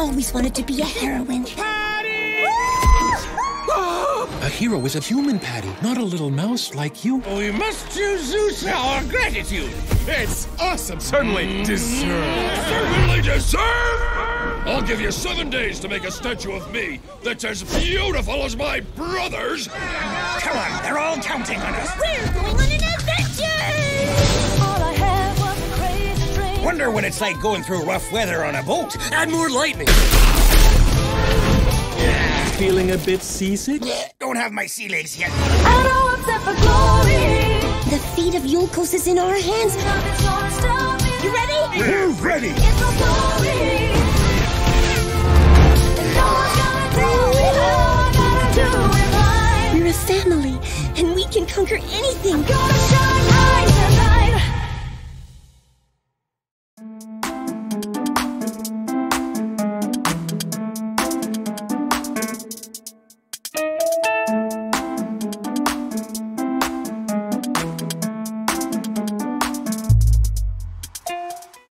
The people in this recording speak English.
always wanted to be a heroine. A hero is a human, Patty, not a little mouse like you. We must show Zeus our gratitude. It's awesome. Certainly deserved. Certainly deserve? I'll give you 7 days to make a statue of me that's as beautiful as my brother's. Come on, they're all counting on us. We're going on an adventure! All I had was a crazy dream. Wonder what it's like going through rough weather on a boat. Add more lightning. Feeling a bit seasick? Don't have my sea legs yet. I know I'm set for glory. The fate of Yolkos is in our hands. Nothing's gonna stop me. You ready? We're ready. It's my story. And no one's gonna do it. All I gotta do is rise. We're a family, and we can conquer anything. Gonna shine.